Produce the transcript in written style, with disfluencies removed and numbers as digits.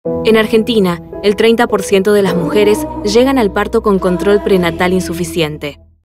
En Argentina, el 30% de las mujeres llegan al parto con control prenatal insuficiente.